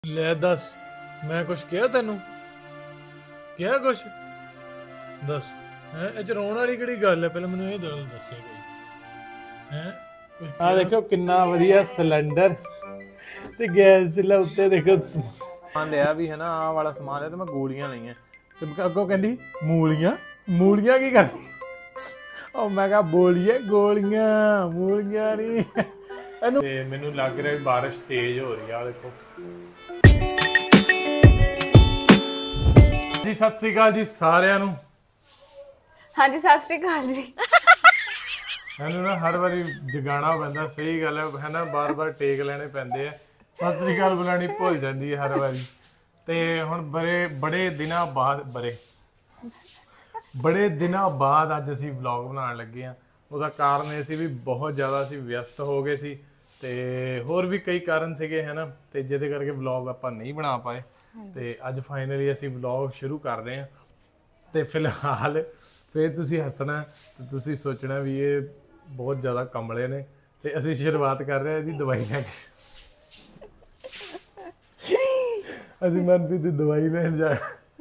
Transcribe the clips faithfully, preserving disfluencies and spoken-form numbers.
ਲੈ ਦੱਸ ਮੈਂ ਕੁਛ ਕਿਹਾ ਤੈਨੂੰ ਕਿਹਾ ਕੁਛ ਦੱਸ ਹੈ ਇਹ ਚ ਰੋਣ ਵਾਲੀ ਕਿਹੜੀ ਗੱਲ ਹੈ ਪਹਿਲਾਂ ਮੈਨੂੰ ਇਹ ਗੱਲ ਦੱਸੇ ਕੋਈ ਹੈ ਆ ਦੇਖੋ ਕਿੰਨਾ ਵਧੀਆ ਸਿਲੰਡਰ ਤੇ ਗੈਸ ਚੁੱਲ੍ਹਾ ਉੱਤੇ ਦੇਖੋ ਸਮਾਨ ਲਿਆ ਵੀ ਹੈ ਨਾ ਆਹ ਵਾਲਾ ਸਮਾਨ ਲਿਆ ਤੇ ਮੈਂ ਗੋਲੀਆਂ ਲਈਆਂ ਤੇ ਅੱਗੋਂ ਕਹਿੰਦੀ ਮੂਲੀਆਂ ਮੂਲੀਆਂ ਕੀ ਕਰਦੀ ਉਹ ਮੈਂ ਕਿਹਾ ਬੋਲੀਏ ਗੋਲੀਆਂ ਮੂਲੀਆਂ ਨਹੀਂ ਇਹਨੂੰ ਤੇ ਮੈਨੂੰ ਲੱਗ ਰਿਹਾ ਵੀ ਬਾਰਿਸ਼ ਤੇਜ਼ ਹੋ ਰਹੀ ਆ ਦੇਖੋ ਜੀ ਸਤਿ ਸ੍ਰੀ ਅਕਾਲ ਜੀ ਸਾਰਿਆਂ ਨੂੰ ਹਾਂਜੀ ਸਤਿ ਸ੍ਰੀ ਅਕਾਲ ਜੀ ਮੈਨੂੰ ਨਾ ਹਰ ਵਾਰੀ ਜਗਾਣਾ ਪੈਂਦਾ ਸਹੀ ਗੱਲ ਹੈ ਨਾ ਬਾਰ-ਬਾਰ ਟੇਕ ਲੈਣੇ ਪੈਂਦੇ ਆ ਸਤਿ ਸ੍ਰੀ ਅਕਾਲ ਬੁਲਾਣੀ ਭੁੱਲ ਜਾਂਦੀ ਹੈ ਹਰ ਵਾਰੀ ਤੇ ਹੁਣ ਬੜੇ ਬੜੇ ਦਿਨਾਂ ਬਾਅਦ ਬੜੇ ਬੜੇ ਦਿਨਾਂ ਬਾਅਦ ਅੱਜ ਅਸੀਂ ਵਲੌਗ ਬਣਾਉਣ ਲੱਗੇ ਆ ਉਹਦਾ ਕਾਰਨ ਇਹ ਸੀ ਵੀ ਬਹੁਤ ਜ਼ਿਆਦਾ ਅਸੀਂ ਵਿਅਸਤ ਹੋ ਗਏ ਸੀ ਤੇ ਹੋਰ ਵੀ ਕਈ ਕਾਰਨ ਸੀਗੇ ਹੈ ਨਾ ਤੇ ਜਿਹਦੇ ਕਰਕੇ ਵਲੌਗ ਆਪਾਂ ਨਹੀਂ ਬਣਾ ਪਾਏ ਤੇ ਅੱਜ ਫਾਈਨਲੀ ਅਸੀਂ ਵਲੌਗ ਸ਼ੁਰੂ ਕਰ ਰਹੇ ਹਾਂ ਤੇ ਫਿਲਹਾਲ ਫਿਰ ਤੁਸੀਂ ਹੱਸਣਾ ਤੇ ਤੁਸੀਂ ਸੋਚਣਾ ਵੀ ਇਹ ਬਹੁਤ ਜ਼ਿਆਦਾ ਕਮਲੇ ਨੇ ਤੇ ਅਸੀਂ ਸ਼ੁਰੂਆਤ ਕਰ ਰਹੇ ਹਾਂ ਜੀ ਦਵਾਈ ਲੈ ਕੇ ਅਸੀਂ ਮਨਪ੍ਰੀਤ ਦੀ ਦਵਾਈ ਲੈਣ ਜਾ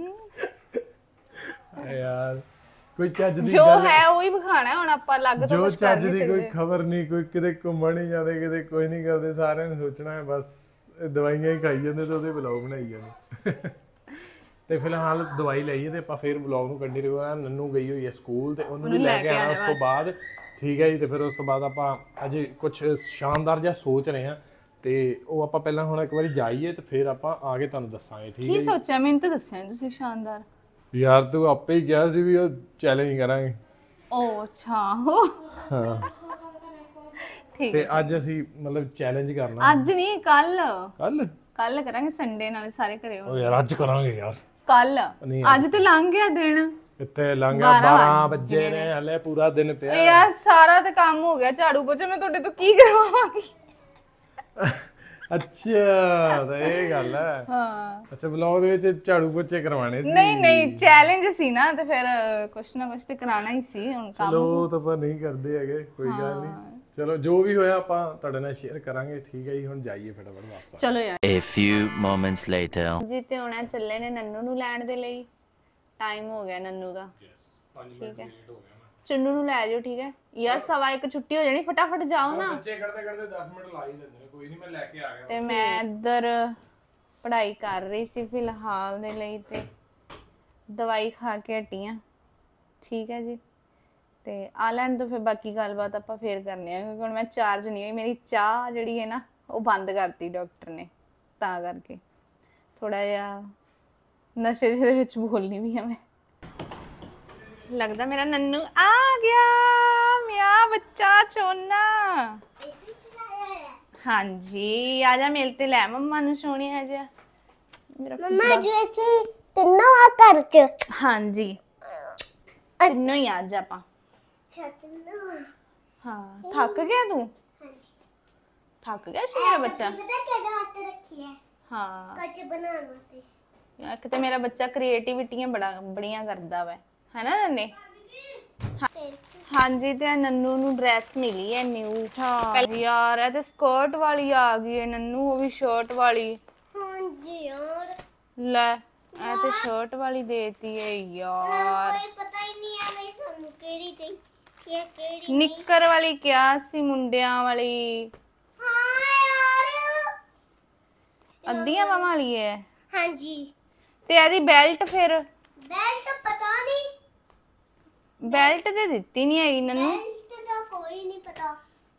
ਯਾਰ ਕੋਈ ਚੱਜ ਦੀ ਜੋ ਹੈ ਉਹ ਹੀ ਵਿਖਾਣਾ ਹੁਣ ਆਪਾਂ ਅਲੱਗ ਤੋਂ ਕੁਝ ਕਰ ਨਹੀਂ ਸਕਦੇ ਜੋ ਚੱਜ ਦੀ ਕੋਈ ਖਬਰ ਨਹੀਂ ਕੋਈ ਕਿਤੇ ਘੁੰਮਣ ਨਹੀਂ ਜਾਂਦੇ ਕਿਤੇ ਕੋਈ ਨਹੀਂ ਕਰਦੇ ਸਾਰਿਆਂ ਨੇ ਸੋਚਣਾ ਹੈ ਬਸ ਦਵਾਈਆਂ ਹੀ ਖਾਈ ਜਾਂਦੇ ਤੇ ਉਹਦੇ ਵਲੌਗ ਬਣਾਈ ਜਾਂਦੇ ਤੇ ਫਿਲਹਾਲ ਦਵਾਈ ਲਈਏ ਤੇ ਆਪਾਂ ਫਿਰ ਵਲੌਗ ਨੂੰ ਕੰਟੀਨਿਊ ਕਰਾਂ ਨੰਨੂ ਗਈ ਹੋਈ ਹੈ ਸਕੂਲ ਤੇ ਉਹਨੂੰ ਵੀ ਲੈ ਕੇ ਆਣਾ ਉਸ ਤੋਂ ਬਾਅਦ ਠੀਕ ਹੈ ਜੀ ਤੇ ਫਿਰ ਉਸ ਤੋਂ ਬਾਅਦ ਆਪਾਂ ਅਜੇ ਕੁਝ ਸ਼ਾਨਦਾਰ ਜਿਹਾ ਸੋਚ ਰਹੇ ਹਾਂ ਤੇ ਉਹ ਆਪਾਂ ਪਹਿਲਾਂ ਹੁਣ ਇੱਕ ਵਾਰੀ ਜਾਈਏ ਤੇ ਫਿਰ ਆਪਾਂ ਆ ਕੇ ਤੁਹਾਨੂੰ ਦੱਸਾਂਗੇ ਠੀਕ ਹੈ ਕੀ ਸੋਚਿਆ ਮੈਨੂੰ ਤਾਂ ਦੱਸਿਆ ਤੁਸੀਂ ਸ਼ਾਨਦਾਰ ਯਾਰ ਤੂੰ ਆਪੇ ਹੀ ਕਿਹਾ ਸੀ ਵੀ ਉਹ ਚੈਲੰਜ ਕਰਾਂਗੇ ਓ ਅੱਛਾ ਹਾਂ ਠੀਕ ਤੇ ਅੱਜ ਅਸੀਂ ਮਤਲਬ ਚੈਲੰਜ ਕਰਨਾ ਅੱਜ ਨਹੀਂ ਕੱਲ ਕੱਲ ਕੱਲ ਕਰਾਂਗੇ ਸੰਡੇ ਨਾਲ ਸਾਰੇ ਘਰੇ ਓ ਯਾਰ ਅੱਜ ਕਰਾਂਗੇ ਯਾਰ ਕੱਲ ਅੱਜ ਤੇ ਲੰਘ ਗਿਆ ਦਿਨ ਕਿੱਥੇ ਲੰਘ ਗਿਆ ਬਾਰਾਂ ਵਜੇ ਨੇ ਹਲੇ ਪੂਰਾ ਦਿਨ ਪਿਆ ਯਾਰ ਸਾਰਾ ਤੇ ਕੰਮ ਹੋ ਗਿਆ ਝਾੜੂ ਪੋਚਾ ਮੈਂ ਤੁਹਾਡੇ ਤੋਂ ਕੀ ਕਰਵਾਵਾਂਗੀ ਅੱਛਾ ਤਾਂ ਇਹ ਗੱਲ ਹੈ ਹਾਂ ਅੱਛਾ ਵਲੌਗ ਦੇ ਵਿੱਚ ਝਾੜੂ ਪੋਚੇ ਕਰਵਾਣੇ ਸੀ ਨਹੀਂ ਨਹੀਂ ਚੈਲੰਜ ਸੀ ਨਾ ਤੇ ਫਿਰ ਕੁਛ ਨਾ ਕੁਛ ਤੇ ਕਰਾਣਾ ਹੀ ਸੀ ਹੁਣ ਕੰਮ ਚਲੋ ਤਾਂ ਆਪਾਂ ਨਹੀਂ ਕਰਦੇ ਹੈਗੇ ਕੋਈ ਗੱਲ ਨਹੀਂ ਚਲੋ ਜੋ ਵੀ ਹੋਇਆ ਆਪਾਂ ਤੁਹਾਡੇ ਨਾਲ ਸ਼ੇਅਰ ਕਰਾਂਗੇ ਠੀਕ ਹੈ ਜੀ ਹੁਣ ਜਾਈਏ ਫਟਾਫਟ ਵਾਪਸ ਚਲੋ ਯਾਰ A few moments later ਜੀ ਤੇ ਹੁਣ ਚੱਲੇ ਨੇ ਨੰਨੂ ਨੂੰ ਲੈਣ ਦੇ ਲਈ ਟਾਈਮ ਹੋ ਗਿਆ ਨੰਨੂ ਦਾ ਠੀਕ ਹੈ ਚੁੰਨੂ ਨੂੰ ਲੈ ਜਾਓ ਠੀਕ ਹੈ ਯਾਰ ਸਵਾ ਇੱਕ ਛੁੱਟੀ ਹੋ ਜਾਣੀ ਫਟਾਫਟ ਜਾਓ ਨਾ ਬੱਚੇ ਕਰਦੇ ਕਰਦੇ ਦਸ ਮਿੰਟ ਲਾ ਹੀ ਦਿੰਦੇ ਨੇ ਕੋਈ ਨਹੀਂ ਮੈਂ ਲੈ ਕੇ ਆ ਗਿਆ ਤੇ ਮੈਂ ਇੱਧਰ ਪੜ੍ਹਾਈ ਕਰ ਰਹੀ ਸੀ ਫਿਲਹਾਲ ਦੇ ਲਈ ਤੇ ਦਵਾਈ ਖਾ ਕੇ ਹਟੀ ਆਂ ਠੀਕ ਹੈ ਜੀ ਤੇ ਆ ਲੈਣ ਤੋਂ ਫਿਰ ਬਾਕੀ ਗੱਲਬਾਤ ਆਪਾਂ ਫੇਰ ਕਰਨੇ ਆ ਕਿਉਂਕਿ ਹੁਣ ਮੈਂ ਚਾਰਜ ਨਹੀਂ ਹੋਈ ਮੇਰੀ ਚਾਹ ਜਿਹੜੀ ਹੈ ਨਾ ਉਹ ਬੰਦ ਕਰਤੀ ਡਾਕਟਰ ਨੇ ਤਾਂ ਕਰਕੇ ਥੋੜਾ ਜਿਹਾ ਨਸ਼ੇ ਦੇ ਵਿੱਚ ਬੋਲਣੀ ਵੀ ਆ ਮੈਂ ਲੱਗਦਾ ਮੇਰਾ ਨੰਨੂ ਆ ਗਿਆ ਮਿਆ ਬੱਚਾ ਚੋਨਾ ਹਾਂਜੀ ਆ ਜਾ ਮਿਲ ਤੇ ਲੈ ਮੰਮਾ ਨੂੰ ਸੋਹਣਿਆ ਜਿਹਾ ਮੇਰਾ ਮੰਮਾ ਜੇ ਤਿੰਨੋਂ ਆ ਘਰ ਚ ਹਾਂਜੀ ਤਿੰਨੋਂ ਹੀ ਅੱਜ ਆਪਾਂ ਹਾਂ ਥੱਕ ਗਿਆ ਤੂੰ ਥੱਕ ਗਿਆ ਸੀ ਮੇਰਾ ਬੱਚਾ ਪਤਾ ਕਿਹੜਾ ਹੱਥ ਰੱਖੀ ਹੈ ਹਾਂ ਕੁਝ ਬਣਾਉਣ ਵਾਸਤੇ ਯਾਰ ਕਿਤੇ ਮੇਰਾ ਬੱਚਾ ਕ੍ਰੀਏਟੀਵਿਟੀਆਂ ਬੜਾ ਬੜੀਆਂ ਕਰਦਾ ਵਾ ਹੈ ਨਾ ਨੰਨੇ ਹਾਂਜੀ ਤੇ ਨੰਨੂ ਨੂੰ ਡਰੈਸ ਮਿਲੀ ਹੈ ਨਿਊ ਯਾਰ ਇਹ ਤੇ ਸਕਰਟ ਵਾਲੀ ਆ ਗਈ ਹੈ ਨੰਨੂ ਉਹ ਵੀ ਸ਼ਰਟ ਵਾਲੀ ਹਾਂਜੀ ਯਾਰ ਲੈ ਇਹ ਤੇ ਸ਼ਰਟ ਵਾਲੀ ਦੇਤੀ ਹੈ ਯਾਰ ਕੋਈ ਪਤਾ ਹੀ ਨਹੀਂ ਆ ਵੀ ਸਾਨੂੰ ਕਿਹੜੀ ਤੇ ਇਹ ਕਿਹੜੀ ਨਿੱਕਰ ਵਾਲੀ ਕਿਹਾ ਸੀ ਮੁੰਡਿਆਂ ਵਾਲੀ ਹਾਂ ਯਾਰ ਅੱਧੀਆਂ ਬਾਹਾਂ ਵਾਲੀ ਹੈ ਹਾਂਜੀ ਤੇ ਇਹਦੀ ਬੈਲਟ ਫਿਰ ਬੈਲਟ ਪਤਾ ਨਹੀਂ ਬੈਲਟ ਤੇ ਦਿੱਤੀ ਨਹੀਂ ਹੈਗੀ ਨੰਨੂ ਬੈਲਟ ਦਾ ਕੋਈ ਨਹੀਂ ਪਤਾ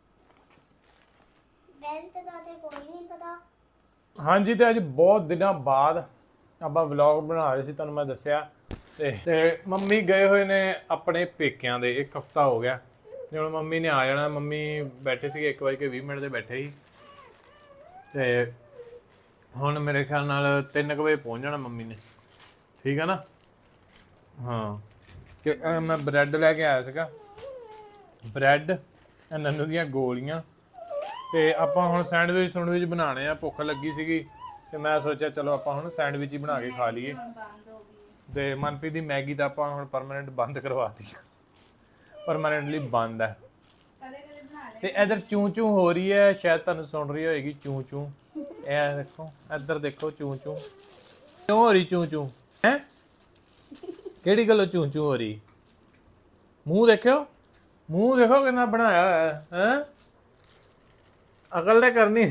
ਬੈਲਟ ਦਾ ਤੇ ਕੋਈ ਨਹੀਂ ਪਤਾ ਹਾਂਜੀ ਤੇ ਅੱਜ ਬਹੁਤ ਦਿਨਾਂ ਬਾਅਦ ਆਪਾਂ ਵਲੌਗ ਬਣਾ ਰਹੇ ਸੀ ਤੁਹਾਨੂੰ ਮੈਂ ਦੱਸਿਆ ਤੇ ਤੇ ਮੰਮੀ ਗਏ ਹੋਏ ਨੇ ਆਪਣੇ ਪੇਕਿਆਂ ਦੇ ਇੱਕ ਹਫਤਾ ਹੋ ਗਿਆ ਤੇ ਹੁਣ ਮੰਮੀ ਨੇ ਆ ਜਾਣਾ ਮੰਮੀ ਬੈਠੇ ਸੀਗੇ ਇੱਕ ਵਜੇ ਕੇ ਵੀਹ ਮਿੰਟ ਦੇ ਬੈਠੇ ਸੀ ਤੇ ਹੁਣ ਮੇਰੇ ਖਿਆਲ ਨਾਲ ਤਿੰਨ ਕੁ ਵਜੇ ਪਹੁੰਚ ਜਾਣਾ ਮੰਮੀ ਨੇ ਠੀਕ ਹੈ ਨਾ ਹਾਂ ਕਿ ਮੈਂ ਬ੍ਰੈਡ ਲੈ ਕੇ ਆਇਆ ਸੀਗਾ ਬ੍ਰੈਡ ਨੰਨੂ ਦੀਆਂ ਗੋਲੀਆਂ ਤੇ ਆਪਾਂ ਹੁਣ ਸੈਂਡਵਿਚ ਸੈਂਡਵਿਚ ਬਣਾਉਣੇ ਆ ਭੁੱਖ ਲੱਗੀ ਸੀਗੀ ਤੇ ਮੈਂ ਸੋਚਿਆ ਚਲੋ ਆਪਾਂ ਹੁਣ ਸੈਂਡਵਿਚ ਹੀ ਬਣਾ ਕੇ ਖਾ ਲਈਏ ਤੇ ਮਨਪ੍ਰੀਤ ਦੀ ਮੈਗੀ ਤਾਂ ਆਪਾਂ ਹੁਣ ਪਰਮਾਨੈਂਟ ਬੰਦ ਕਰਵਾਤੀ ਪਰਮਾਨੈਂਟਲੀ ਬੰਦ ਹੈ ਤੇ ਇਧਰ ਚੂੰ ਚੂੰ ਹੋ ਰਹੀ ਹੈ ਸ਼ਾਇਦ ਤੁਹਾਨੂੰ ਸੁਣ ਰਹੀ ਹੋਏਗੀ ਚੂੰ ਚੂੰ ਇਹ ਦੇਖੋ ਇੱਧਰ ਦੇਖੋ ਚੂੰ ਚੂੰ ਕਿਉਂ ਹੋ ਰਹੀ ਚੂੰ ਚੂੰ ਹੈ ਕਿਹੜੀ ਗੱਲੋਂ ਚੂੰ ਚੂੰ ਹੋ ਰਹੀ ਮੂੰਹ ਦੇਖਿਓ ਮੂੰਹ ਦੇਖੋ ਕਿੰਨਾ ਬਣਾਇਆ ਹੋਇਆ ਹੈ ਹੈ ਅਕਲ ਤੇ ਕਰਨੀ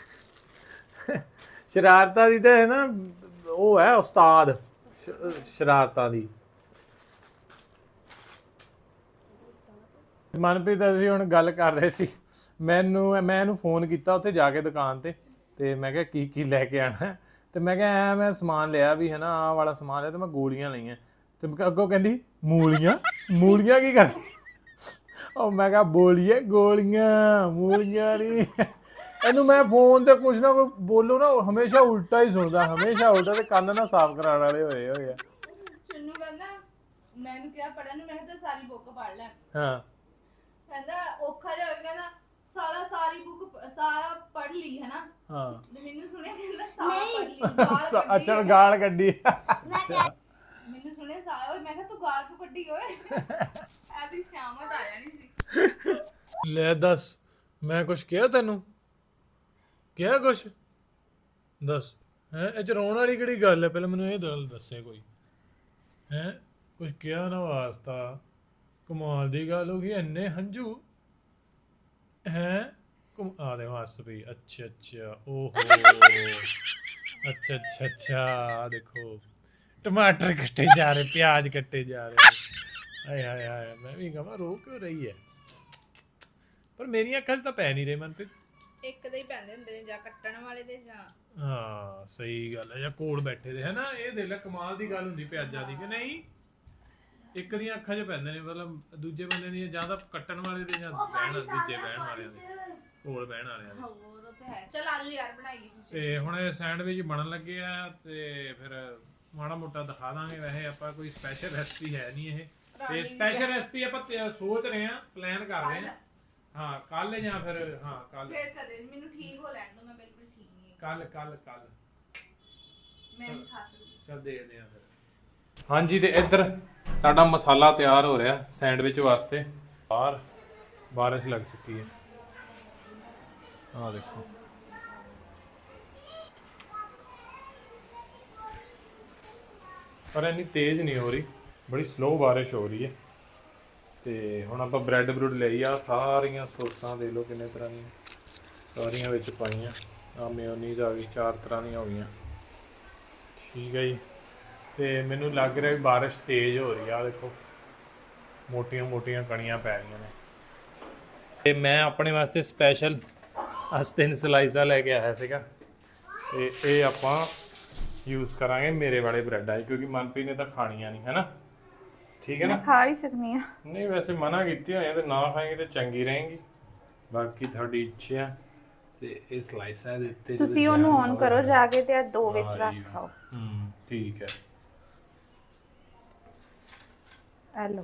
ਸ਼ਰਾਰਤਾਂ ਦੀ ਤਾਂ ਹੈ ਨਾ ਉਹ ਹੈ ਉਸਤਾਦ ਸ਼ਰਾਰਤਾਂ ਦੀ ਮਨਪ੍ਰੀਤ ਅਸੀਂ ਹੁਣ ਗੱਲ ਕਰ ਰਹੇ ਸੀ ਮੈਨੂੰ ਮੈਂ ਇਹਨੂੰ ਫੋਨ ਕੀਤਾ ਉੱਥੇ ਜਾ ਕੇ ਦੁਕਾਨ ਤੇ ਤੇ ਮੈਂ ਕਿਹਾ ਕੀ ਕੀ ਲੈ ਕੇ ਆਣਾ ਤੇ ਮੈਂ ਕਿਹਾ ਐ ਮੈਂ ਸਮਾਨ ਲਿਆ ਵੀ ਹੈ ਨਾ ਆਹ ਵਾਲਾ ਸਮਾਨ ਲਿਆ ਤੇ ਮੈਂ ਗੋਲੀਆਂ ਲਈਆਂ ਤੇ ਮੈਂ ਅੱਗੋਂ ਕਹਿੰਦੀ ਮੂਲੀਆਂ ਮੂਲੀਆਂ ਕੀ ਕਰ ਉਹ ਮੈਂ ਕਿਹਾ ਬੋਲੀਏ ਗੋਲੀਆਂ ਮੂਲੀਆਂ ਨਹੀਂ ਇਹਨੂੰ ਮੈਂ ਫੋਨ ਤੇ ਕੁਛ ਨਾ ਕੋਈ ਬੋਲੋ ਨਾ ਉਹ ਹਮੇਸ਼ਾ ਉਲਟਾ ਹੀ ਸੁਣਦਾ ਹਮੇਸ਼ਾ ਉਲਟਾ ਤੇ ਕੰਨ ਨਾ ਸਾਫ਼ ਕਰਾਉਣ ਵਾਲੇ ਹੋਏ ਹੋਏ ਆ ਚੰਨੂ ਕਹਿੰਦਾ ਮੈਨੂੰ ਕਿਹਾ ਪੜਨ ਨੂੰ ਮੈਂ ਤਾਂ ਸਾਰੀ ਬੁੱਕ ਪੜ ਲੈ ਹਾਂ ਕਹਿੰਦਾ ਔਖਾ ਜਿਹਾ ਹੋ ਗਿਆ ਨਾ ਸਾਰਾ ਸਾਰੀ ਬੁੱਕ ਸਾਰਾ ਪੜ ਲਈ ਹੈ ਨਾ ਹਾਂ ਤੇ ਮੈਨੂੰ ਸੁਣਿਆ ਕਹਿੰਦਾ ਸਾਰਾ ਪੜ ਲਈ ਗਾਲ ਕੱਢੀ ਅੱਛਾ ਗਾਲ ਕੱਢੀ ਮੈਨੂੰ ਸੁਣਿਆ ਸਾਰਾ ਓਏ ਮੈਂ ਕਿਹਾ ਤੂੰ ਗਾਲ ਕਿਉਂ ਕੱਢੀ ਓਏ ਐਸੀ ਸ਼ਾਮਤ ਆ ਜਾਣੀ ਸੀ ਲੈ ਦੱਸ ਮੈਂ ਕੁਛ ਕਿਹਾ ਤੈਨੂੰ ਕਿਹਾ ਕੁਛ ਦੱਸ ਹੈ ਇਹ ਚ ਰੋਣ ਵਾਲੀ ਕਿਹੜੀ ਗੱਲ ਹੈ ਪਹਿਲਾਂ ਮੈਨੂੰ ਇਹ ਗੱਲ ਦੱਸੇ ਕੋਈ ਹੈ ਕੁਛ ਕਿਹਾ ਨਾ ਵਾਸਤਾ ਕਮਾਲ ਦੀ ਗੱਲ ਹੋ ਗਈ ਇੰਨੇ ਹੰਝੂ ਹੈ ਆ ਦੇ ਵਾਸਤੇ ਵੀ ਅੱਛਾ ਅੱਛਾ ਓਹੋ ਅੱਛਾ ਅੱਛਾ ਅੱਛਾ ਆ ਦੇਖੋ ਟਮਾਟਰ ਕੱਟੇ ਜਾ ਰਹੇ ਪਿਆਜ਼ ਕੱਟੇ ਜਾ ਰਹੇ ਹਾਏ ਹਾਏ ਹਾਏ ਮੈਂ ਵੀ ਕਹਾਂ ਰੋ ਕਿਉਂ ਰਹੀ ਹੈ ਪਰ ਮੇਰੀਆਂ ਅੱਖਾਂ 'ਚ ਤਾਂ ਪੈ ਨਹੀਂ ਰਹੇ ਮਨਪ੍ਰੀਤ ਇੱਕ ਦੇ ਹੀ ਪੈਂਦੇ ਹੁੰਦੇ ਨੇ ਜਾਂ ਕੱਟਣ ਵਾਲੇ ਦੇ ਜਾਂ ਹਾਂ ਸਹੀ ਗੱਲ ਹੈ ਜਾਂ ਕੋਲ ਬੈਠੇ ਦੇ ਹੈ ਨਾ ਇਹ ਦੇਖ ਲੈ ਕਮਾਲ ਦੀ ਗੱਲ ਹੁੰਦੀ ਪਿਆਜ਼ਾਂ ਦੀ ਕਿ ਨਹੀਂ ਇੱਕ ਦੀਆਂ ਅੱਖਾਂ 'ਚ ਪੈਂਦੇ ਨੇ ਮਤਲਬ ਦੂਜੇ ਬੰਦੇ ਦੀਆਂ ਜਾਂ ਤਾਂ ਕੱਟਣ ਵਾਲੇ ਦੇ ਜਾਂ ਬਹਿਣ ਦੂਜੇ ਬਹਿਣ ਵਾਲਿਆਂ ਦੇ ਕੋਲ ਬਹਿਣ ਵਾਲਿਆਂ ਦੇ ਹੋਰ ਉਹ ਤਾਂ ਹੈ ਚਲ ਆਜੋ ਯਾਰ ਬਣਾਈਏ ਤੇ ਹੁਣ ਇਹ ਸੈਂਡਵਿਚ ਬਣਨ ਲੱਗੇ ਆ ਤੇ ਫਿਰ ਮਾੜਾ ਮੋਟਾ ਦਿਖਾ ਦਾਂਗੇ ਵੈਸੇ ਆਪਾਂ ਕੋਈ ਸਪੈਸ਼ਲ ਰੈਸਪੀ ਹੈ ਨਹੀਂ ਇਹ ਤੇ ਸਪੈਸ਼ਲ ਰੈਸਪੀ ਆਪਾਂ ਤੇ ਸੋਚ ਰਹੇ ਆ ਪਲਾਨ ਕਰ ਰਹੇ ਆ ਹਾਂ ਕੱਲ ਜਾਂ ਫਿਰ ਹਾਂ ਕੱਲ ਫਿਰ ਕਦੇ ਮੈਨੂੰ ਠੀਕ ਹੋ ਲੈਣ ਦੋ ਮੈਂ ਬਿਲਕੁਲ ਠੀਕ ਨਹੀਂ ਕੱਲ ਕੱਲ ਕੱਲ ਮੈਂ ਨਹੀਂ ਖਾ ਸਕਦੀ ਚੱਲ ਦੇਖਦੇ ਆ ਫਿਰ ਹਾਂਜੀ ਤੇ ਇੱਧਰ ਸਾਡਾ ਮਸਾਲਾ ਤਿਆਰ ਹੋ ਰਿਹਾ ਸੈਂਡਵਿਚ ਵਾਸਤੇ ਬਾਹਰ ਬਾਰਿਸ਼ ਲੱਗ ਚੁੱਕੀ ਹੈ ਆਹ ਦੇਖੋ ਪਰ ਇੰਨੀ ਤੇਜ਼ ਨਹੀਂ ਹੋ ਰਹੀ ਬੜੀ ਸਲੋ ਬਾਰਿਸ਼ ਹੋ ਰਹੀ ਹੈ ਤੇ ਹੁਣ ਆਪਾਂ ਬ੍ਰੈਡ ਬਰੂਡ ਲਈ ਆ ਸਾਰੀਆਂ ਸੌਸਾਂ ਦੇ ਲਓ ਕਿੰਨੇ ਤਰ੍ਹਾਂ ਦੀਆਂ ਸਾਰੀਆਂ ਵਿੱਚ ਪਾਈਆਂ ਆ ਮੇਯੋਨੀਜ਼ ਆ ਗਈ ਚਾਰ ਤਰ੍ਹਾਂ ਦੀਆਂ ਹੋ ਗਈਆਂ ਠੀਕ ਹੈ ਜੀ ਤੇ ਮੈਨੂੰ ਲੱਗ ਰਿਹਾ ਵੀ ਬਾਰਿਸ਼ ਤੇਜ਼ ਹੋ ਰਹੀ ਆ ਦੇਖੋ ਮੋਟੀਆਂ ਮੋਟੀਆਂ ਕਣੀਆਂ ਪੈ ਰਹੀਆਂ ਨੇ ਤੇ ਮੈਂ ਆਪਣੇ ਵਾਸਤੇ ਸਪੈਸ਼ਲ ਅਸਤਿਨ ਸਲਾਈਸਾਂ ਲੈ ਕੇ ਆਇਆ ਸੀਗਾ ਤੇ ਇਹ ਆਪਾਂ ਯੂਜ਼ ਕਰਾਂਗੇ ਮੇਰੇ ਵਾਲੇ ਬ੍ਰੈਡ ਆ ਕਿਉਂਕਿ ਮਨਪ੍ਰੀਤ ਨੇ ਤਾਂ ਖਾਣੀਆਂ ਨਹੀਂ ਹੈਨਾ ਠੀਕ ਹੈ ਨਾ ਖਾ ਹੀ ਸਕਨੀ ਆ ਨਹੀਂ ਵੈਸੇ ਮਨਾ ਕੀਤੀ ਹੋਈ ਤੇ ਨਾ ਖਾਏਂਗੇ ਤੇ ਚੰਗੀ ਰਹੇਗੀ ਬਾਕੀ ਤੁਹਾਡੀ ਇੱਛਾ ਤੇ ਇਹ ਸਲਾਈਸਾਂ ਦੇ ਉੱਤੇ ਤੁਸੀਂ ਉਹਨੂੰ ਔਨ ਕਰੋ ਜਾ ਕੇ ਤੇ ਆ ਦੋ ਵਿੱਚ ਰੱਖ ਖਾਓ ਹੂੰ ਠੀਕ ਹੈ ਹੈਲੋ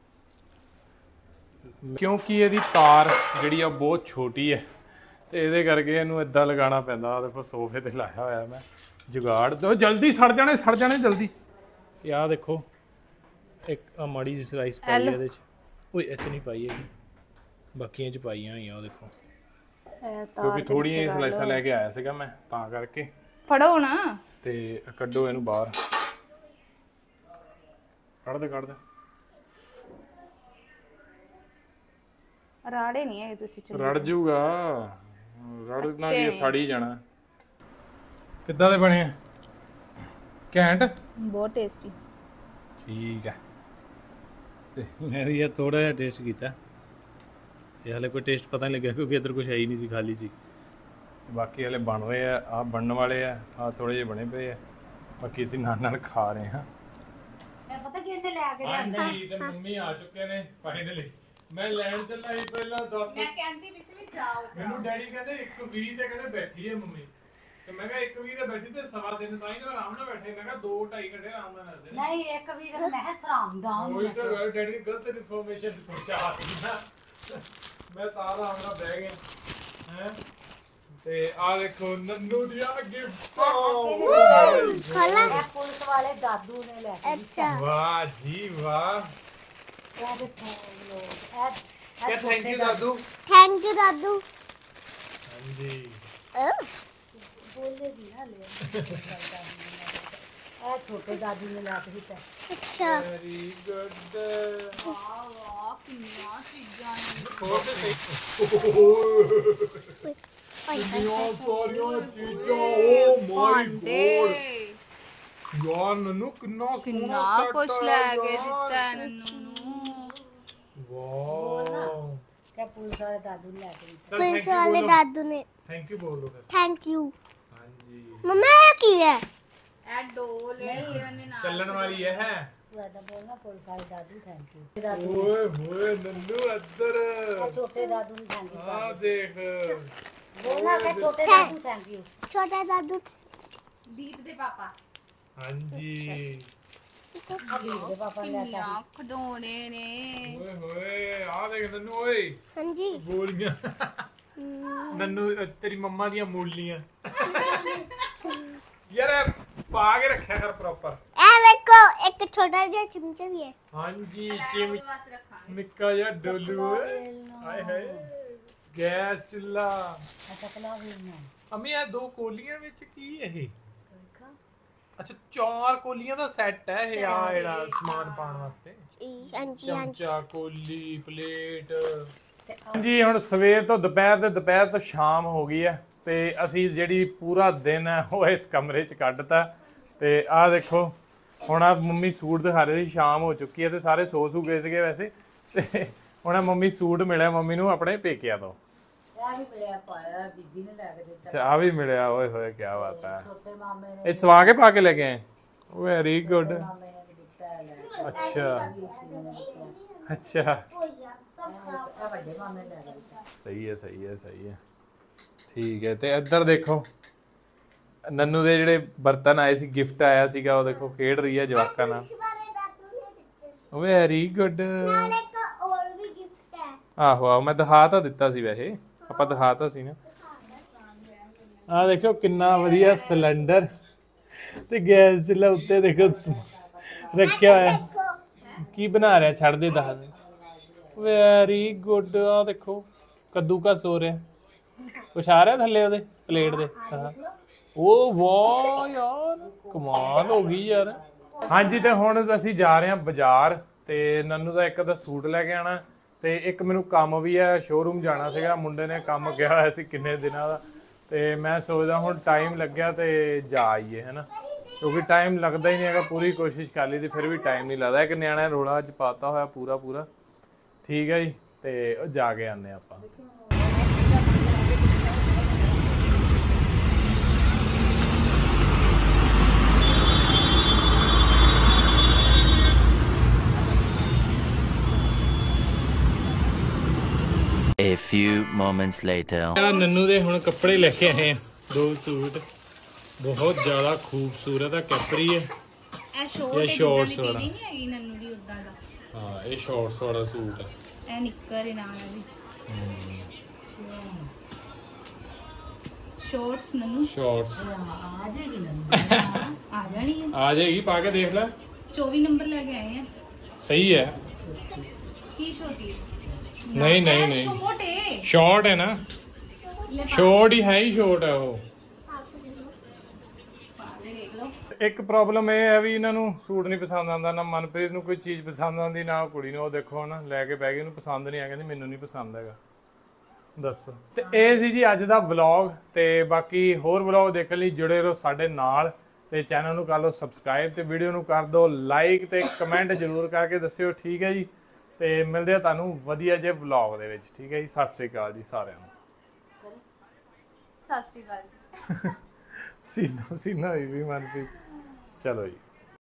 ਕਿਉਂਕਿ ਇਹਦੀ ਤਾਰ ਜਿਹੜੀ ਆ ਬਹੁਤ ਛੋਟੀ ਹੈ ਤੇ ਇਹਦੇ ਕਰਕੇ ਇਹਨੂੰ ਇਦਾਂ ਲਗਾਉਣਾ ਪੈਂਦਾ ਆ ਦੇਖੋ ਸੋਫੇ ਤੇ ਲਾਇਆ ਹੋਇਆ ਮੈਂ ਜੁਗਾੜ ਦੋ ਜਲਦੀ ਸੜ ਜਾਣੇ ਸੜ ਜਾਣੇ ਜਲਦੀ ਤੇ ਆਹ ਦੇਖੋ ਇੱਕ ਆ ਮਾੜੀ ਜਿਹੀ ਸਲਾਈਸ ਪਾਈ ਇਹਦੇ ਚ ਓਏ ਇੱਚ ਨਹੀਂ ਪਾਈ ਹੈਗੀ ਬਾਕੀਆਂ ਚ ਪਾਈਆਂ ਹੋਈਆਂ ਉਹ ਦੇਖੋ ਕਿਉਂਕਿ ਥੋੜੀਆਂ ਜਿਹੀ ਸਲਾਈਸਾਂ ਲੈ ਕੇ ਆਇਆ ਸੀਗਾ ਮੈਂ ਤਾਂ ਕਰਕੇ ਫੜੋ ਨਾ ਤੇ ਕੱਢੋ ਇਹਨੂੰ ਬਾਹਰ ਕੱਢ ਦੇ ਕੱਢ ਦੇ ਰਾੜੇ ਨਹੀਂ ਹੈ ਤੁਸੀਂ ਚਲੋ ਰੜ ਜਾਊਗਾ ਰੜ ਨਾ ਜੀ ਸੜੀ ਜਾਣਾ ਕਿੱਦਾਂ ਦੇ ਬਣੇ ਆ ਘੈਂਟ ਬਹੁਤ ਟੇਸਟੀ ਠੀਕ ਹੈ ਤੇ ਮੈਂ ਵੀ ਇਹ ਥੋੜਾ ਜਿਹਾ ਟੇਸਟ ਕੀਤਾ ਇਹ ਹਲੇ ਕੋਈ ਟੇਸਟ ਪਤਾ ਨਹੀਂ ਲੱਗਿਆ ਕਿਉਂਕਿ ਇੱਧਰ ਕੁਝ ਹੈ ਹੀ ਨਹੀਂ ਸੀ ਖਾਲੀ ਸੀ ਬਾਕੀ ਹਲੇ ਬਣ ਰਹੇ ਆ ਆ ਬਣਨ ਵਾਲੇ ਆ ਆ ਥੋੜੇ ਜਿਹੇ ਬਣੇ ਪਏ ਆ ਬਾਕੀ ਅਸੀਂ ਨਾਲ ਨਾਲ ਖਾ ਰਹੇ ਹਾਂ ਮੈਂ ਪਤਾ ਕਿ ਇਹਨੇ ਲੈ ਕੇ ਲਿਆਂਦਾ ਹਾਂਜੀ ਤੇ ਮੰਮੀ ਆ ਚੁੱਕੇ ਨੇ ਫਾਈਨਲੀ ਮੈਂ ਲੈਣ ਚੱਲਾ ਸੀ ਪਹਿਲਾਂ ਦੱਸ ਮੈਂ ਕਹਿੰਦੀ ਵੀ ਸੀ ਜਾਓ ਮੈਨੂੰ ਡੈਡੀ ਕਹਿੰਦੇ ਇੱਕ ਵੀਹ ਤੇ ਕਹਿੰਦੇ ਬੈਠੀ ਹੈ ਮੰਮੀ ਤੇ ਮੈਂ ਕਿਹਾ ਇੱਕ ਵੀਹ ਤੇ ਬੈਠੀ ਤੇ ਸਵਾ ਦਿਨ ਤਾਂ ਹੀ ਤਾਂ ਆਰਾਮ ਨਾਲ ਬੈਠੇ ਮੈਂ ਕਿਹਾ ਦੋ ਢਾਈ ਘੰਟੇ ਆਰਾਮ ਨਾਲ ਲੱਗਦੇ ਨੇ ਨਹੀਂ ਇੱਕ ਵੀ ਤਾਂ ਮੈਂ ਸਰਾਂਦਾ ਉਹੀ ਤਾਂ ਡੈਡੀ ਨੇ ਗਲਤ ਇਨਫੋਰਮੇਸ਼ਨ ਪਹੁੰਚਾ ਦਿੱਤੀ ਮੈਂ ਤਾਂ ਆਰਾਮ ਨਾਲ ਬਹਿ ਗਿਆ ਹੈ ਤੇ ਆ ਦੇਖੋ ਨੰਨੂ ਦੀਆਂ ਗਿਫਟ ਖੋਲਾ ਪੁਲਿਸ ਵਾਲੇ ਦਾਦੂ ਨੇ ਲੈ ਕੇ ਅੱਛਾ ਵਾਹ ਜੀ ਵਾਹ ਇਹ ਦੇਖੋ ਲੋਕ ਇਹ ਕਿਆ ਥੈਂਕ ਯੂ ਦਾਦੂ ਥੈਂਕ ਯੂ ਦਾਦੂ ਹਾਂਜੀ ਖੋਲੇ ਦੀ ਨਾ ਲੈ ਇਹ ਛੋਟੇ ਦਾਦੀ ਨੇ ਲੈ ਕੇ ਦਿੱਤਾ ਅੱਛਾ ਵੈਰੀ ਗੁੱਡ ਵਾਹ ਵਾਹ ਕਿੰਨਾ ਚੀਜ਼ਾਂ ਨੇ ਹੋਰ ਤੇ ਸਹੀ ਕਿੰਨੀਆਂ ਸਾਰੀਆਂ ਚੀਜ਼ਾਂ ਓ ਮਾਈ ਗੋਡ ਯਾਰ ਨਨੂ ਕਿੰਨਾ ਸੋਹਣਾ ਕਿੰਨਾ set ਕੁਛ ਆ ਲੈ ਕੇ ਯਾਰ। ਦਿੱਤਾ ਹੈ ਨੰਨੂ ਨੂੰ ਵਾਓ ਕਿ ਪੁਲਿਸ ਵਾਲੇ ਦਾਦੂ ਨੇ ਲੈ ਕੇ ਦਿੱਤਾ ਪੁਲਿਸ ਵਾਲੇ ਦਾਦੂ ਨੇ ਥੈਂਕ ਯੂ ਬੋਲੋ ਫਿਰ ਥੈਂਕ ਯੂ ਹਾਂਜੀ ਮਮਾ ਇਹ ਕੀ ਹੈ ਇਹ ਡੋਲ ਲੈ ਕੇ ਉਹਨੇ ਨਾਲ ਚੱਲਣ ਵਾਲੀ ਇਹ ਹੈ ਤੂੰ ਏਦਾਂ ਬੋਲਣਾ ਪੁਲਿਸ ਵਾਲੇ ਦਾਦੂ ਥੈਂਕ ਯੂ ਦਾਦੂ ਓਏ ਹੋਏ ਨੰਨੂ ਇੱਧਰ ਆਹ ਛੋਟੇ ਦਾਦੂ ਨੂੰ ਥੈਂਕ ਯੂ ਆ ਦੇਖ ਬੋਲਣਾ ਕਿ ਛੋਟੇ ਦਾਦੂ ਥੈਂਕ ਯੂ ਛੋਟਾ ਦਾਦੂ ਦੀਪ ਦੇ ਪਾਪਾ ਹਾਂਜੀ ਵੀਰ ਦੇ ਪਾਪਾ ਨੇ ਲੈ ਕੇ ਕਿੰਨੀਆਂ ਖਿਡੌਣੇ ਨੇ ਓਏ ਹੋਏ ਆ ਦੇਖ ਨੰਨੂ ਓਏ ਹਾਂਜੀ ਗੋਲੀਆਂ ਨੰਨੂ ਅ, ਤੇਰੀ ਮੰਮਾ ਦੀਆਂ ਮੂਲੀਆਂ ਯਾਰ ਇਹ ਪਾ ਕੇ ਰੱਖਿਆ ਕਰ ਪ੍ਰੋਪਰ ਇਹ ਵੇਖੋ ਇੱਕ ਛੋਟਾ ਜਿਹਾ ਚਮਚਾ ਵੀ ਹੈ ਹਾਂਜੀ ਉਹਦੇ ਚਿਮ ਵਾਸਤੇ ਰੱਖਾਂਗੇ ਨਿੱਕਾ ਜਿਹਾ ਡੋਲੂ ਓਏ ਹਾਏ ਹਾਏ ਗੈਸ ਚੁੱਲਾ ਅੱਛਾ ਕਲਾ ਵੀ ਨਾ ਅਮੀ ਇਹ ਦੋ ਕੋਲੀਆਂ ਵਿੱਚ ਕੀ ਇਹ ਅੱਛਾ ਚਾਰ ਕੋਲੀਆਂ ਦਾ ਸੈੱਟ ਹੈ ਇਹ ਆ ਜਿਹੜਾ ਸਮਾਨ ਪਾਉਣ ਵਾਸਤੇ ਇਹ ਹਾਂਜੀ ਹਾਂਜੀ ਚਮਚਾ ਕੋਲੀ ਪਲੇਟ ਹਾਂਜੀ ਹੁਣ ਸਵੇਰ ਤੋਂ ਦੁਪਹਿਰ ਤੇ ਦੁਪਹਿਰ ਤੋਂ ਸ਼ਾਮ ਹੋ ਗਈ ਹੈ ਤੇ ਅਸੀਂ ਜਿਹੜੀ ਪੂਰਾ ਦਿਨ ਹੈ ਉਹ ਇਸ ਕਮਰੇ 'ਚ ਕੱਢਤਾ ਤੇ ਆਹ ਦੇਖੋ ਹੁਣ ਆ ਮੰਮੀ ਸੂਟ ਦਿਖਾ ਰਹੇ ਸੀ ਸ਼ਾਮ ਹੋ ਚੁੱਕੀ ਹੈ ਤੇ ਸਾਰੇ ਸੋ ਸੂ ਗਏ ਸੀਗੇ ਵੈਸੇ ਤੇ ਹੁਣ ਆਹ ਮੰਮੀ ਸੂਟ ਮਿਲਿਆ ਮੰਮੀ ਨੂੰ ਆਪਣੇ ਪੇਕਿਆਂ ਤੋਂ ਇਹ ਵੀ ਮਿਲਿਆ ਪਾਇਆ ਬੀਬੀ ਨੇ ਲੈ ਕੇ ਦਿੱਤਾ ਅੱਛਾ ਆ ਵੀ ਮਿਲਿਆ ਓਏ ਹੋਏ ਕੀ ਬਾਤ ਹੈ ਛੋਟੇ ਮਾਮੇ ਨੇ ਇਹ ਸਵਾ ਕੇ ਪਾ ਕੇ ਲੈ ਕੇ ਆਏ ਵੈਰੀ ਗੁੱਡ ਮਾਮੇ ਨੇ ਵੀ ਦਿੱਤਾ ਹੈ ਲੈ ਅੱਛਾ ਵੀ ਇਸੇ ਨੇ ਦਿੱਤਾ ਅੱਛਾ ਇਹ ਵੱਡੇ ਮਾਮੇ ਨੇ ਲੈ ਕੇ ਦਿੱਤਾ ਸਹੀ ਹੈ ਸਹੀ ਹੈ ਸਹੀ ਹੈ ਠੀਕ ਹੈ ਤੇ ਇੱਧਰ ਦੇਖੋ ਨੰਨੂ ਦੇ ਜਿਹੜੇ ਬਰਤਨ ਆਏ ਸੀ ਗਿਫਟ ਆਇਆ ਸੀਗਾ ਉਹ ਦੇਖੋ ਖੇਡ ਰਹੀ ਹੈ ਜਵਾਕਾਂ ਨਾਲ ਵਾਲੇ ਦਾਦੂ ਨੇ ਦਿੱਤੇ ਸੀ ਵੈਰੀ ਗੁੱਡ ਨਾਲ ਇੱਕ ਹੋਰ ਵੀ ਗਿਫਟ ਹੈ ਆਹੋ ਆਹੋ ਮੈਂ ਦਿਖਾ ਤਾਂ ਦਿੱਤਾ ਸੀ ਵੈਸੇ ਆਪਾਂ ਦਿਖਾ ਤਾਂ ਸੀ ਨਾ ਆਹ ਦੇਖੋ ਕਿੰਨਾ ਵਧੀਆ ਸਿਲੰਡਰ ਤੇ ਗੈਸ ਚੁੱਲ੍ਹਾ ਉੱਤੇ ਦੇਖੋ ਸ- ਰੱਖਿਆ ਹੋਇਆ ਦੇਖੋ ਕੀ ਬਣਾ ਰਿਹਾ ਛੱਡ ਦੇ ਦੱਸ ਵੈਰੀ ਗੁੱਡ ਆ ਦੇਖੋ ਕੱਦੂ ਕਸ ਹੋ ਰਿਹਾ ਕੁਛ ਆ ਰਿਹਾ ਥੱਲੇ ਉਹਦੇ ਪਲੇਟ ਦੇ ਹਾਂ ਉਹ ਵਾਹ ਯਾਰ ਕਮਾਲ ਹੋ ਗਈ ਯਾਰ ਹਾਂਜੀ ਤੇ ਹੁਣ ਅਸੀਂ ਜਾ ਰਹੇ ਹਾਂ ਬਾਜ਼ਾਰ ਤੇ ਨੰਨੂ ਦਾ ਇੱਕ ਦਾ ਸੂਟ ਲੈ ਕੇ ਆਣਾ ਤੇ ਇੱਕ ਮੈਨੂੰ ਕੰਮ ਵੀ ਹੈ ਸ਼ੋਰੂਮ ਜਾਣਾ ਸੀਗਾ ਮੁੰਡੇ ਨੇ ਕੰਮ ਕਿਹਾ ਹੋਇਆ ਸੀ ਕਿੰਨੇ ਦਿਨਾਂ ਦਾ ਤੇ ਮੈਂ ਸੋਚਦਾ ਹੁਣ ਟਾਈਮ ਲੱਗਿਆ ਤੇ ਜਾ ਆਈਏ ਹੈਨਾ ਕਿਉਂਕਿ ਟਾਈਮ ਲੱਗਦਾ ਹੀ ਨਹੀਂ ਹੈਗਾ ਪੂਰੀ ਕੋਸ਼ਿਸ਼ ਕਰ ਲਈ ਤੇ ਫਿਰ ਵੀ ਟਾਈਮ ਨਹੀਂ ਲੱਗਦਾ ਇੱਕ ਨਿਆਣਾ ਰੋਲਾ ਅੱਜ ਪਾਤਾ ਹੋਇਆ ਪੂਰਾ ਪੂਰਾ ਠੀਕ ਹੈ ਜੀ ਤੇ ਉਹ ਜਾ ਕੇ ਆਨੇ ਆਪਾਂ A few moments later. ਆ ਨੰਨੂ ਦੇ ਹੁਣ ਕੱਪੜੇ ਲੈ ਕੇ ਆਏ ਆ ਦੋ ਸੂਟ ਬਹੁਤ ਜ਼ਿਆਦਾ ਖੂਬਸੂਰਤ ਆ ਕੈਪਰੀ ਹੈ ਇਹ ਸ਼ੋਰਟ ਇਹ ਹੈ shorts ਜਿੱਦਾਂ ਦੀ ਵਾਲਾ। ਪੀਣੀ ਨਹੀਂ ਹੈਗੀ ਨੰਨੂ ਦੀ ਉਦਾਂ ਦਾ ਹਾਂ ਇਹ ਸ਼ਾਰਟਸ ਵਾਲਾ ਸੂਟ ਹੈ ਇਹ ਨਿੱਕਰ ਹੈ ਨਾਲ ਵੀ ਸ਼ੋਰਟਸ ਨੰਨੂ ਸ਼ਾਰਟਸ ਆ ਜਾਏਗੀ ਨਾ ਆ ਜਾਣੀ ਹੈ ਆ ਜਾਏਗੀ ਪਾ ਕੇ ਦੇਖ ਲੈ ਚੌਵੀ ਨੰਬਰ ਲੈ ਕੇ ਆਏ ਆ ਸਹੀ ਹੈ ਕੀ ਛੋਟੀ ਹੈ ਨਹੀਂ ਨਹੀਂ ਨਹੀਂ ਛੋਟ ਹੈ ਸ਼ਾਰਟ ਹੈ ਨਾ ਸ਼ਾਰਟ ਹੀ ਹੈ ਹੀ ਸ਼ਾਰਟ ਹੈ ਉਹ ਪਾਸੇ ਦੇਖ ਲਓ ਇੱਕ ਪ੍ਰੋਬਲਮ ਇਹ ਹੈ ਵੀ ਇਹਨਾਂ ਨੂੰ ਸੂਟ ਨਹੀਂ ਪਸੰਦ ਆਉਂਦਾ ਨਾ ਮਨਪ੍ਰੀਤ ਨੂੰ ਕੋਈ ਚੀਜ਼ ਪਸੰਦ ਆਉਂਦੀ ਨਾ ਕੁੜੀ ਨੂੰ ਉਹ ਦੇਖੋ ਨਾ ਲੈ ਕੇ ਬਹਿ ਗਈ ਉਹਨੂੰ ਪਸੰਦ ਨਹੀਂ ਆ ਕਹਿੰਦੀ ਮੈਨੂੰ ਨਹੀਂ ਪਸੰਦ ਹੈਗਾ ਦੱਸੋ ਤੇ ਇਹ ਸੀ ਜੀ ਅੱਜ ਦਾ ਵਲੌਗ ਤੇ ਬਾਕੀ ਹੋਰ ਵਲੌਗ ਦੇਖਣ ਲਈ ਜੁੜੇ ਰਹੋ ਸਾਡੇ ਨਾਲ ਤੇ ਚੈਨਲ ਨੂੰ ਕਰ ਲਓ ਸਬਸਕ੍ਰਾਈਬ ਤੇ ਵੀਡੀਓ ਨੂੰ ਕਰ ਦਿਓ ਲਾਈਕ ਤੇ ਕਮੈਂਟ ਜ਼ਰੂਰ ਕਰਕੇ ਦੱਸਿਓ ਠੀਕ ਹੈ ਜੀ ਤੇ ਮਿਲਦੇ ਆ ਤੁਹਾਨੂੰ ਵਧੀਆ ਜਿਹੇ ਵਲੌਗ ਦੇ ਵਿੱਚ ਠੀਕ ਹੈ ਜੀ ਸਤਿ ਸ੍ਰੀ ਅਕਾਲ ਜੀ ਸਾਰਿਆਂ ਨੂੰ ਸਤਿ ਸ਼੍ਰੀ ਅਕਾਲ ਸੀਨਾ ਸੀਨਾ ਵੀ ਮਨਪ੍ਰੀਤ ਚਲੋ ਜੀ